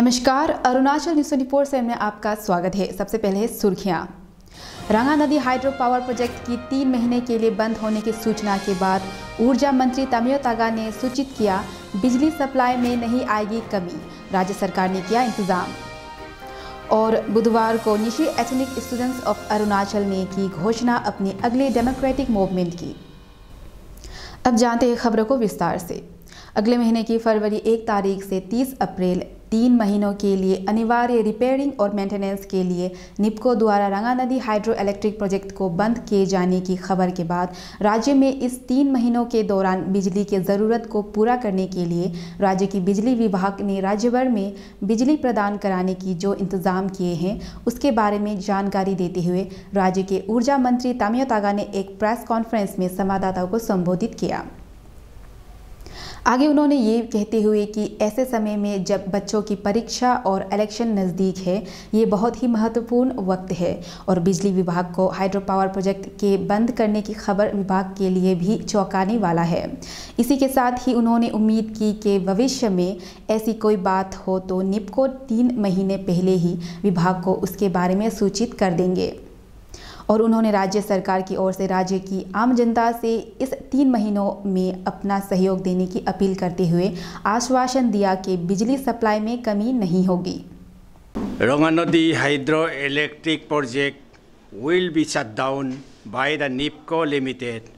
नमस्कार, अरुणाचल न्यूज़ 24/7 में आपका स्वागत है। सबसे पहले सुर्खियां। रंगा नदी हाइड्रो पावर प्रोजेक्ट की 3 महीने के लिए बंद होने की सूचना के बाद ऊर्जा मंत्री तमियो तागा ने सूचित किया, बिजली सप्लाई में नहीं आएगी कमी, राज्य सरकार ने किया इंतजाम। और बुधवार को Nyishi ethnic students of Arunachal ने की घोषणा अपनी अगले डेमोक्रेटिक मूवमेंट की। अब जानते हैं खबरों को विस्तार से। अगले महीने की फरवरी 1 तारीख से 30 अप्रैल 3 महीनों के लिए अनिवार्य रिपेयरिंग और मेंटेनेंस के लिए निपको द्वारा रंगा नदी हाइड्रो इलेक्ट्रिक प्रोजेक्ट को बंद किए जाने की खबर के बाद राज्य में इस 3 महीनों के दौरान बिजली की ज़रूरत को पूरा करने के लिए राज्य की बिजली विभाग ने राज्य भर में बिजली प्रदान कराने की जो इंतज़ाम किए हैं उसके बारे में जानकारी देते हुए राज्य के ऊर्जा मंत्री तामियो तागा ने एक प्रेस कॉन्फ्रेंस में संवाददाताओं को संबोधित किया। आगे उन्होंने ये कहते हुए कि ऐसे समय में जब बच्चों की परीक्षा और इलेक्शन नज़दीक है, ये बहुत ही महत्वपूर्ण वक्त है और बिजली विभाग को हाइड्रो पावर प्रोजेक्ट के बंद करने की खबर विभाग के लिए भी चौंकाने वाला है। इसी के साथ ही उन्होंने उम्मीद की कि भविष्य में ऐसी कोई बात हो तो निपको 3 महीने पहले ही विभाग को उसके बारे में सूचित कर देंगे। और उन्होंने राज्य सरकार की ओर से राज्य की आम जनता से इस 3 महीनों में अपना सहयोग देने की अपील करते हुए आश्वासन दिया कि बिजली सप्लाई में कमी नहीं होगी। रंगा नदी hydro electric project will be shut down by the NIPCO Limited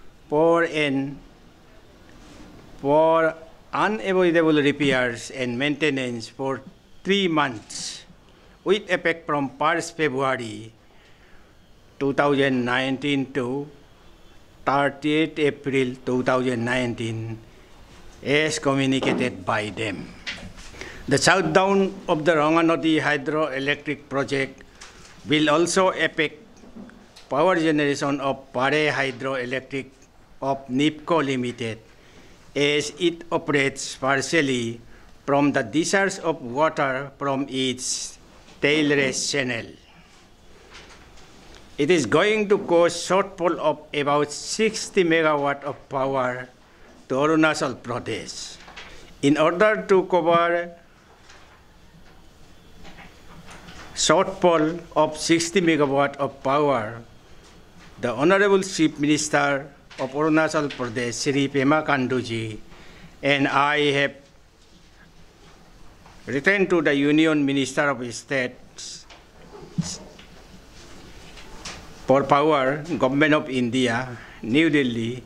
for unavoidable repairs and maintenance for 3 months with effect from 1st February 2019 to 30th April 2019 as communicated by them. The shutdown of the Ranga Nadi hydroelectric project will also affect power generation of Pare Hydroelectric of NIPCO Limited as it operates partially from the discharge of water from its tailrace channel. It is going to cause shortfall of about 60 megawatt of power to Arunachal Pradesh. In order to cover shortfall of 60 megawatt of power, the Honorable Chief Minister of Arunachal Pradesh, Shri Pema Khanduji, and I have written to the Union Minister of State for Power, Government of India, New Delhi,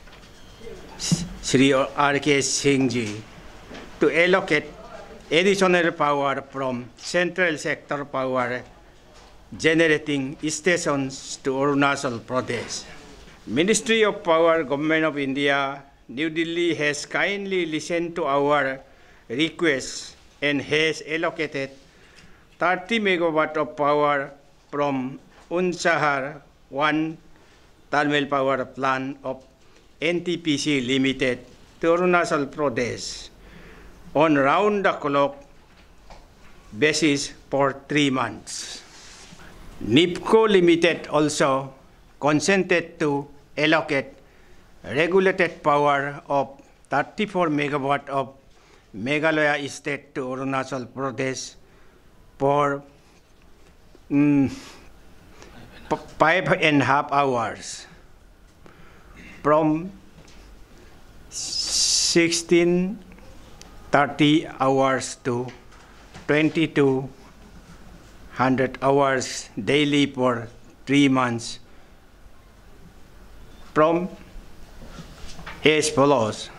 Shri R.K. Singh ji, to allocate additional power from central sector power generating stations to Arunachal Pradesh. Ministry of Power, Government of India, New Delhi has kindly listened to our request and has allocated 30 megawatt of power from Unsahar 1 thermal power plant of NTPC Limited to Arunachal Pradesh on round-the-clock basis for 3 months. NIPCO Limited also consented to allocate regulated power of 34 megawatt of Meghalaya State to Arunachal Pradesh for 5.5 hours from 1630 hours to 2200 hours daily for 3 months from as follows.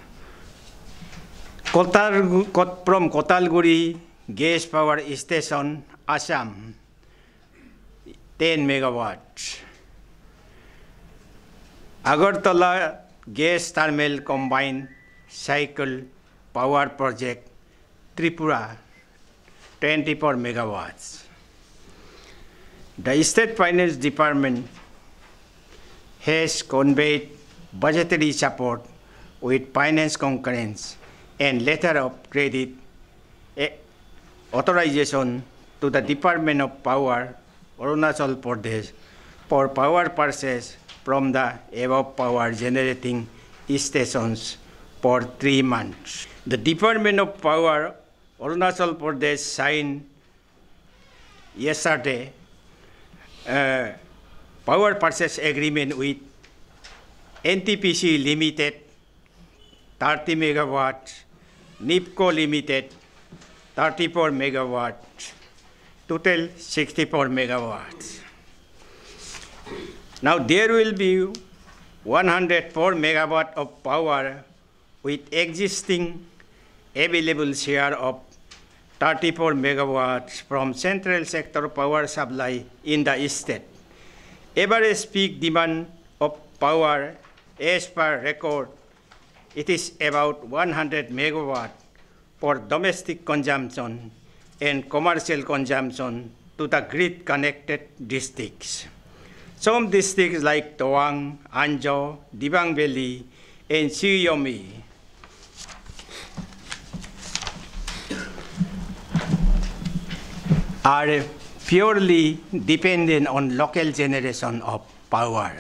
From Kotalguri Gas Power Station, Assam, 10 megawatts. Agartala Gas Thermal Combined Cycle Power Project, Tripura, 24 megawatts. The State Finance Department has conveyed budgetary support with finance concurrence and letter of credit authorization to the Department of Power, Arunachal Pradesh, for power purchase from the above power generating stations for 3 months. The Department of Power, Arunachal Pradesh signed yesterday power purchase agreement with NTPC Limited 30 megawatts, NIPCO Limited 34 megawatts, total 64 megawatts. Now there will be 104 megawatt of power with existing available share of 34 megawatts from central sector power supply in the state. Average peak demand of power as per record, it is about 100 megawatt for domestic consumption and commercial consumption to the grid connected districts. Some districts like Tawang, Anjo, Dibang Valley, and Siyomi are purely dependent on local generation of power.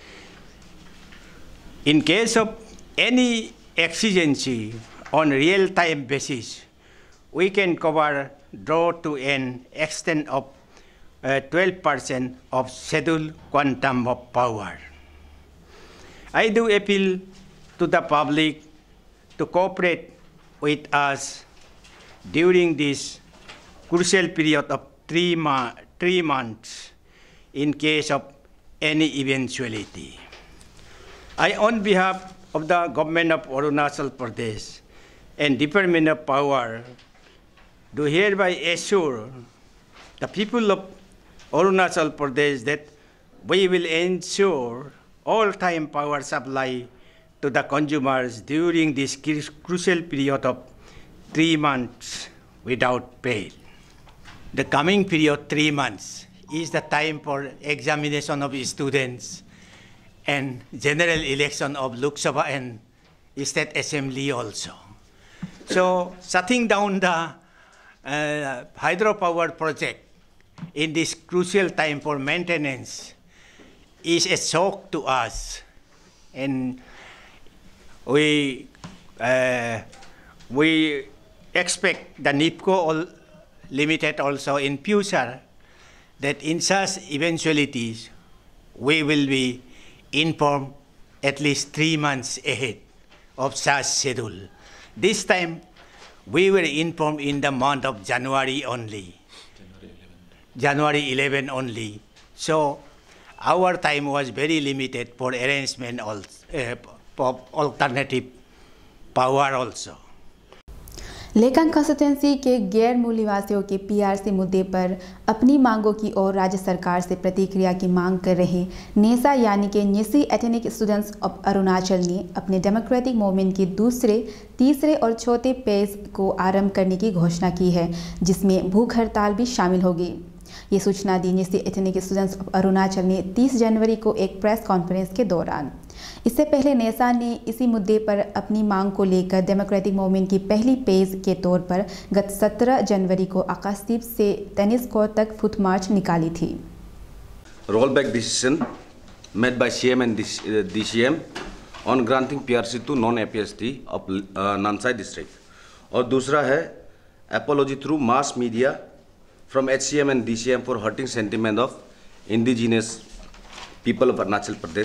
In case of any exigency on real-time basis, we can cover draw to an extent of 12% of scheduled quantum of power. I do appeal to the public to cooperate with us during this crucial period of 3 months in case of any eventuality. I, on behalf of the government of Arunachal Pradesh and Department of Power, do hereby assure the people of Arunachal Pradesh that we will ensure all-time power supply to the consumers during this crucial period of 3 months without fail. The coming period, 3 months, is the time for examination of students and general election of Lok Sabha and State Assembly also. So, shutting down the hydropower project in this crucial time for maintenance is a shock to us, and we expect the NIPCO Limited also in future that in such eventualities we will be informed at least 3 months ahead of such schedule. This time we were informed in the month of January only. January 11 only. So our time was very limited for arrangement of alternative power also. लेकिन constituency के गैर मूल निवासियों के PRC मुद्दे पर अपनी मांगों की ओर राज्य सरकार से प्रतिक्रिया की मांग कर रहे नेसा यानी कि Nyishi ethnic students of Arunachal ने अपने डेमोक्रेटिक मूवमेंट के दूसरे, तीसरे और चौथे फेज को आरंभ करने की घोषणा की है, जिसमें भूख हड़ताल भी शामिल होगी। ये सूचना दी Nyishi ethnic students of Arunachal ने 30 जनवरी को एक प्रेस कॉन्फ्रेंस के दौरान। इससे पहले नेसा ने इसी मुद्दे पर अपनी मांग को लेकर डेमोक्रेटिक मूवमेंट की पहली पेज के तौर पर गत 17 जनवरी को आकाशदीप से टेनिस कोर्ट तक फुट मार्च निकाली थी। Roll back decision made by CM and DCM on granting PRC to non APST of Namsai district, और दूसरा है apology through mass media from HCM and DCM for hurting sentiment of indigenous people of Arunachal Pradesh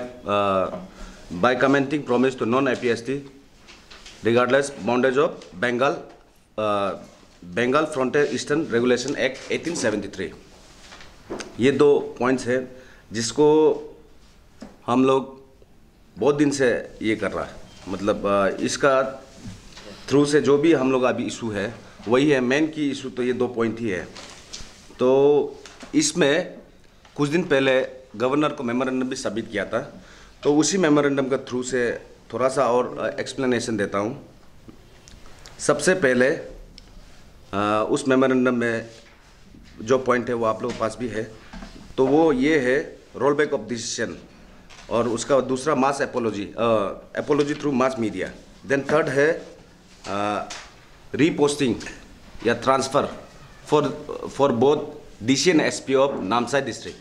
by commenting promise to non-APST regardless boundaries of Bengal Frontier Eastern Regulation Act 1873। ये 2 points है जिसको हम लोग बहुत दिन से ये कर रहा है, मतलब इसका थ्रू से जो भी हम लोग अभी इशू है वही है मेन की इशू, तो ये 2 पॉइंट ही है। तो इसमें कुछ दिन पहले गवर्नर को मेमोरेंडम भी सबमिट किया था, तो उसी मेमोरेंडम का थ्रू से थोड़ा सा और एक्सप्लेनेशन देता हूँ। सबसे पहले उस मेमोरेंडम में जो पॉइंट है वो आप लोगों के पास भी है, तो वो ये है रोल बैक ऑफ डिसीजन, और उसका दूसरा mass apology through mass media. Then third है रीपोस्टिंग या transfer for both DC and SP of Namsai district.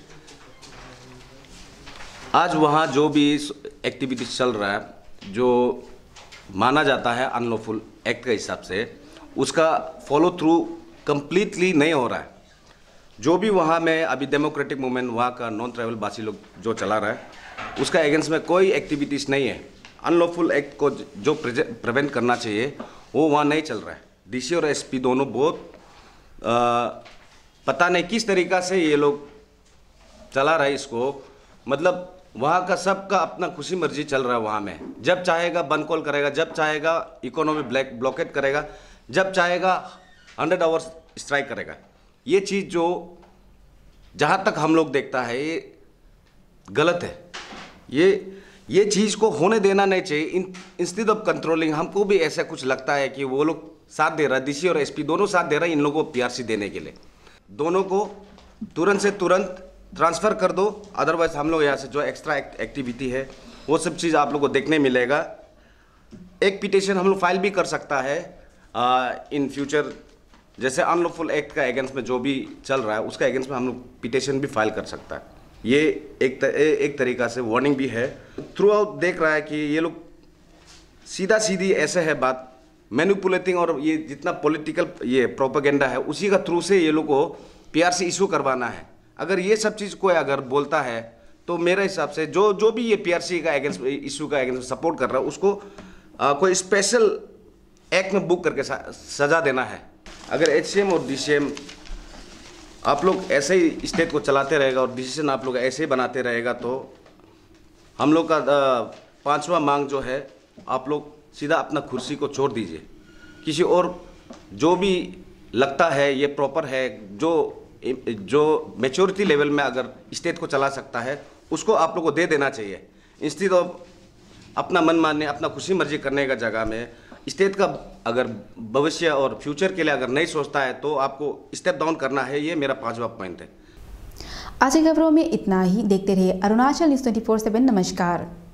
आज वहाँ जो भी एक्टिविटीज चल रहा है जो माना जाता है अनलॉफुल एक्ट के हिसाब से, उसका फॉलो थ्रू कंप्लीटली नहीं हो रहा है। जो भी वहाँ में अभी डेमोक्रेटिक मूवमेंट वहाँ का नॉन ट्राइबल बासी लोग जो चला रहा है उसका अगेंस्ट में कोई एक्टिविटीज़ नहीं है। अनलॉफुल एक्ट को जो प्रिवेंट करना चाहिए वो वहाँ नहीं चल रहा है। डीसी और एसपी दोनों बहुत पता नहीं किस तरीक़ा से ये लोग चला रहा है इसको। मतलब वहाँ का सबका अपना खुशी मर्जी चल रहा है। वहाँ में जब चाहेगा बंद कॉल करेगा, जब चाहेगा इकोनॉमी ब्लॉकेट करेगा, जब चाहेगा 100 आवर्स स्ट्राइक करेगा। ये चीज़ जो जहाँ तक हम लोग देखता है ये गलत है। ये चीज़ को होने देना नहीं चाहिए। इंस्टेड ऑफ कंट्रोलिंग हमको भी ऐसा कुछ लगता है कि वो लोग साथ दे रहा है, डीसी और एसपी दोनों साथ दे रहा है इन लोगों को पीआरसी देने के लिए। दोनों को तुरंत से तुरंत ट्रांसफ़र कर दो, अदरवाइज हम लोग यहाँ से जो एक्स्ट्रा एक्टिविटी है वो सब चीज़ आप लोग को देखने मिलेगा। एक पिटीशन हम लोग फाइल भी कर सकता है इन फ्यूचर, जैसे अनलॉफुल एक्ट का अगेंस्ट में जो भी चल रहा है उसका अगेंस्ट में हम लोग पिटीशन भी फाइल कर सकता है। ये एक तरीक़ा से वार्निंग भी है। थ्रू आउट देख रहा है कि ये लोग सीधा सीधी ऐसे है बात मैनिपुलेटिंग, और ये जितना पॉलिटिकल ये प्रोपेगेंडा है उसी का थ्रू से ये लोग को पीआरसी इशू करवाना है। अगर ये सब चीज़ कोई अगर बोलता है तो मेरे हिसाब से जो भी ये पीआरसी का अगेंस्ट इशू का अगेंस्ट सपोर्ट कर रहा है उसको कोई स्पेशल एक्ट में बुक करके सजा देना है। अगर एचसीएम और डीसीएम आप लोग ऐसे ही स्टेट को चलाते रहेगा और डिसीजन आप लोग ऐसे ही बनाते रहेगा तो हम लोग का 5वां मांग जो है आप लोग सीधा अपना कुर्सी को छोड़ दीजिए। किसी और जो भी लगता है ये प्रॉपर है, जो मैच्योरिटी लेवल में अगर स्टेट को चला सकता है उसको आप लोग को दे देना चाहिए। इंस्टेड ऑफ अपना मन मानने अपना खुशी मर्जी करने का जगह में स्टेट का अगर भविष्य और फ्यूचर के लिए अगर नहीं सोचता है तो आपको स्टेप डाउन करना है। ये मेरा 5वां पॉइंट है। आज की खबरों में इतना ही। देखते रहिए अरुणाचल न्यूज़ 24/7। नमस्कार।